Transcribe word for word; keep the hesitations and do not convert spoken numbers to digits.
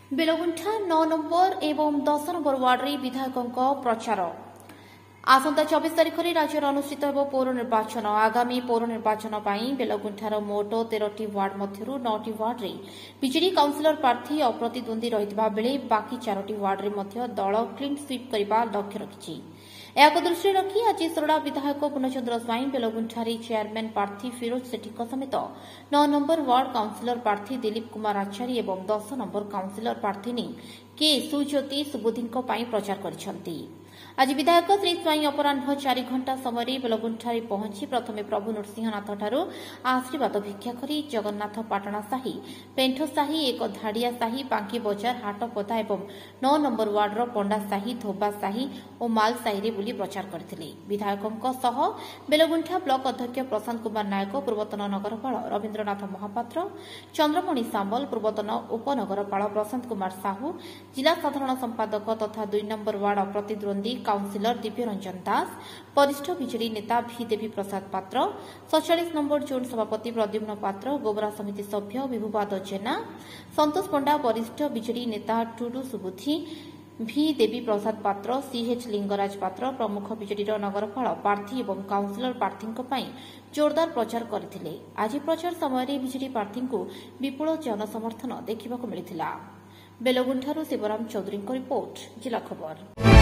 बेलगुंठा नौ number एवं दस number वार्डरे विधायकों प्रचार आसंता चौबीस तारिख में राज्य अनुष्ठित हो पौर निर्वाचन आगामी पौर निर्वाचन पर बेलगुंठार मोट तेरह वार्ड मध्य नौटी वार्डरे बीजेडी काउंसिलर प्रार्थी अप्रतिद्वंदी रही बेले बाकी चारोटी वार्डरे मध्य दल क्लीन स्वीप करने लक्ष्य रखिछि। एहाको दृष्टि रखी आज सोरडा विधायक पूर्णचंद्र स्वाई बेलगुंठारी चेयरमैन प्रार्थी फिरोज सेठी समेत नौ नंबर वार्ड काउंसिलर प्रार्थी दिलीप कुमार आचार्य और दस नंबर काउंसिलर प्रार्थी के सुज्योति सुबुद्धि प्रचार कर आज विधायक श्री स्वाई अपराह चार घंटा समय बेलगुंठारी पहुंची प्रथम प्रभु नृसिंहनाथ ठारू आशीर्वाद भिक्षा कर जगन्नाथ पाटणा साही पेंठ साही एक धाड़िया साही बांकी बजार हाटपदा और नौ नंबर वार्डर पंडा साही धोबा साही और माल साही बुली प्रचार करथिले। विधायकों सह बेलगुंठा ब्लॉक अध्यक्ष प्रशांत कुमार नायक पूर्वतन नगरपाल रवीन्द्रनाथ महापात्र चंद्रमणि सामल पूर्वतन उपनगरपाल प्रशांत कुमार साहू जिला साधारण संपादक तथा दुई नंबर वार्ड अप्रतिद्वंदी काउंसिलर दिव्यरंजन दास वरिष्ठ बीजेडी नेता भी देवी प्रसाद पात्र सैंतालीस नंबर जोन सभापति प्रद्युम्न पात्र गोबरा समिति सभ्य विभुपाद जेना संतोष पंडा वरिष्ठ बीजेडी नेता टुडू सुबुद्धि भी देवी प्रसाद पात्र सीएच लिंगराज पात्र प्रमुख बीजेडी नगरपाल प्रार्थी और काउंसिलर प्रार्थी जोरदार प्रचार करथिले। आज प्रचार समय बीजेडी प्रार्थी को विपुल जनसमर्थन देखा मिलता। बेलगुंठारू शिवराम चौधरी रिपोर्ट जिला खबर।